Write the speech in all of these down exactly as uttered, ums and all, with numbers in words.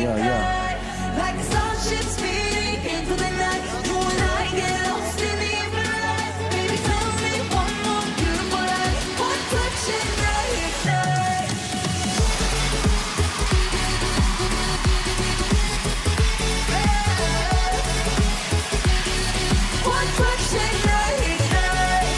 yeah, yeah. Like a starship speeding into the night, you and I get lost in the moonlight. Baby, tell me one more beautiful lie. One touch and I ignite. One touch and I ignite.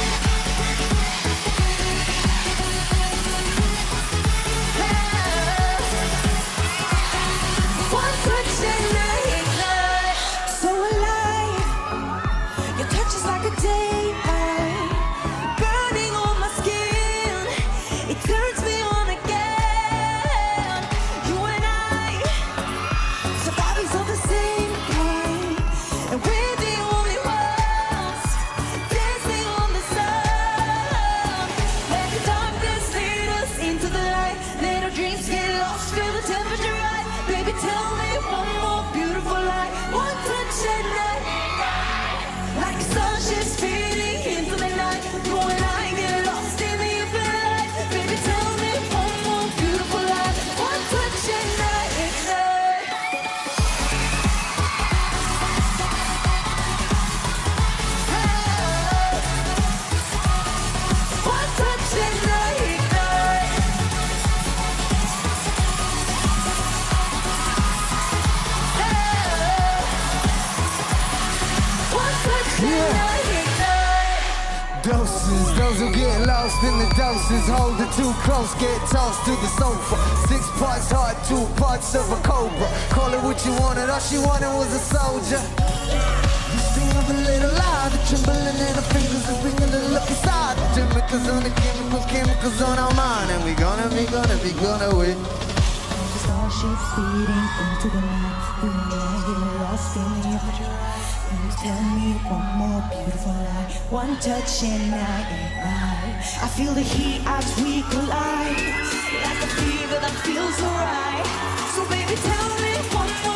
One touch and I ignite. So alive, your touch is like a daylight, burning on my skin. It turns me on again. You and I, survivors of the same kind, and we're the only ones dancing on the sun. Let the darkness lead us into the light. Let our dreams get lost, feel the temperature right. Baby, tell me one more beautiful lie. One touch and I ignite. Like a starship speeding into the night, you and I get lost in the infinite light. Baby, tell me one more beautiful lie. One touch and I ignite. One touch and I ignite. One touch and I ignite. Doses, those who get lost in the doses, hold it too close, get tossed to the sofa. Six parts heart, two parts of a cobra. Call it what you wanted, all she wanted was a soldier. You still have a little lie, the trembling in her fingers is bringing a look inside. The chemicals on the chemicals, chemicals on our mind, and we gonna be, gonna be, gonna win. The starship speeding into the night, you and I get lost in the infinite. Please tell me one more beautiful lie. One touch and I ignite. I feel the heat as we collide, like a fever that feels so right. So baby, tell me one more